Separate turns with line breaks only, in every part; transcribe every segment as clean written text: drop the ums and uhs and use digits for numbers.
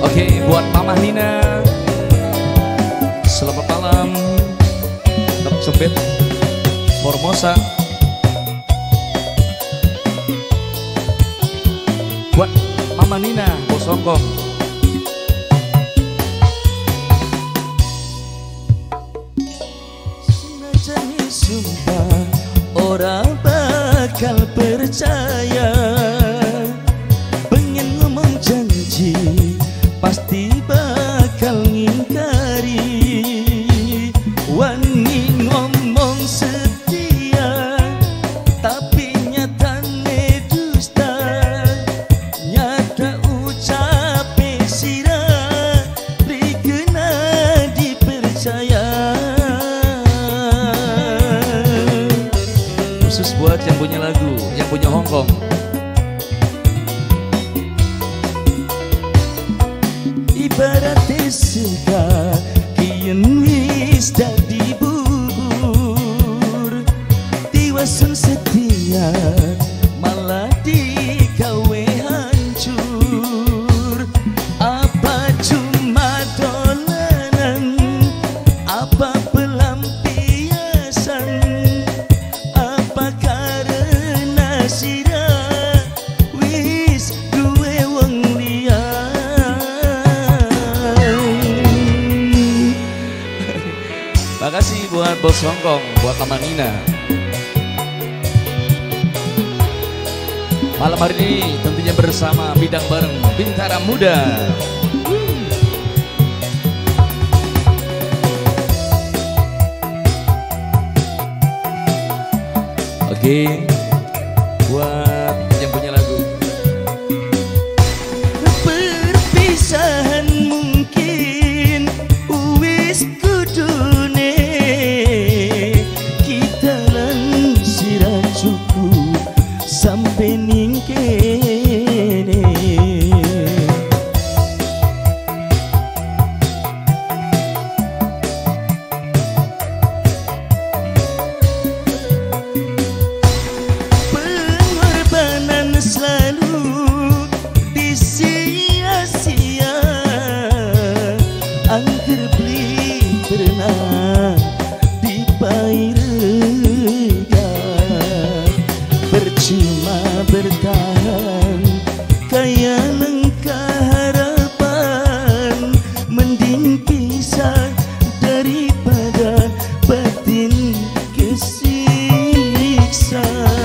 Oke, buat Mama Nina, selamat malam. Tetap cepet Formosa. Buat Mama Nina, Bos Hongkong.
Senajani sumpah orang bakal percaya, pengen ngomong janji pasti bakal ngingkari. Wani ngomong setia tapi nyatane dusta, nyata ucape sirah dikena dipercaya.
Khusus buat yang punya lagu, yang punya Hongkong.
Ibarat sega kian wis dadi bubur, tiwasan setia malah digawe hancur. Apa cuma dolanan, apa pelampiasan, apa karena sirah wis duwe wong liya.
Makasih buat Bos Hongkong, buat Mama Nina. Malam hari ini tentunya bersama Bidang bareng Bintara Muda. Oke, buat yang punya lagu.
Perpisahan mungkin wis kudune, kita lan sira cukup sampai ning kene. Pengorbanan selalu disia-sia, angker beli pernah dipairega. Percuma bertahan kaya lengkah harapan, mending pisah daripada batin kesiksa.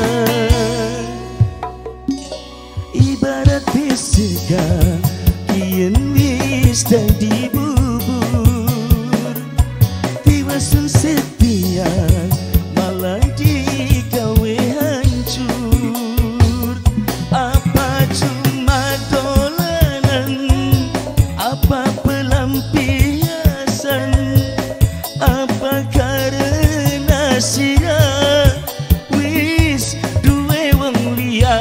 Ibarat sega kian wis dadi bubur, tiwasan setia malah digawe hancur. Apa cuma dolanan, apa pelampiasan, apa karena sirah wis duwe wong liya.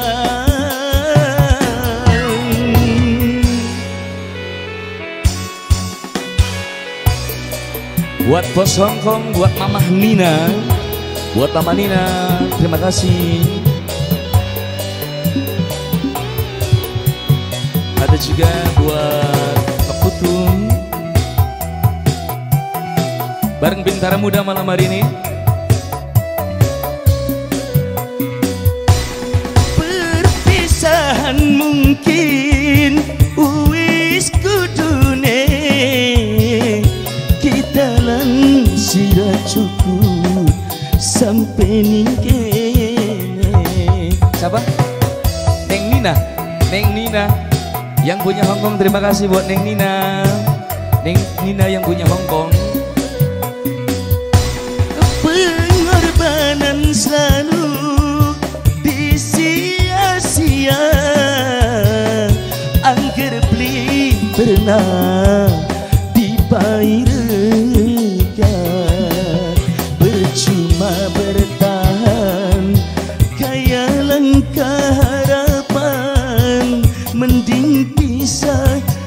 Buat Bos Hongkong, buat Mama Nina, buat Mama Nina, terima kasih. Ada juga buat Keputung, bareng Bintara Muda malam hari ini.
Perpisahan mungkin wis kudune, kita lan sira cukup sampai ning kene.
Siapa? Neng Nina, Neng Nina yang punya Hongkong, terima kasih buat Neng Nina. Neng Nina yang punya Hongkong.
Pengorbanan selalu disia-sia, angker beli pernah dipairega. Percuma bertahan kaya lengkah harapan, mending pisah